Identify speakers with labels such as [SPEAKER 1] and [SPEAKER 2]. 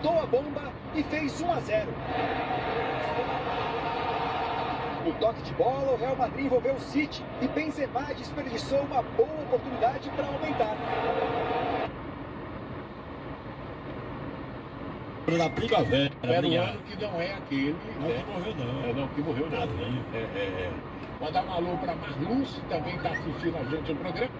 [SPEAKER 1] chutou a bomba e fez 1 a 0. No toque de bola, o Real Madrid envolveu o City e Benzema desperdiçou uma boa oportunidade para aumentar.
[SPEAKER 2] Na primavera.
[SPEAKER 3] Era o ano que não é aquele.
[SPEAKER 2] Não,
[SPEAKER 3] né?
[SPEAKER 2] que morreu não.
[SPEAKER 3] É, não, que morreu não.
[SPEAKER 2] Tadinho.
[SPEAKER 3] Mandar um alô para Marluce, também está assistindo a gente no programa.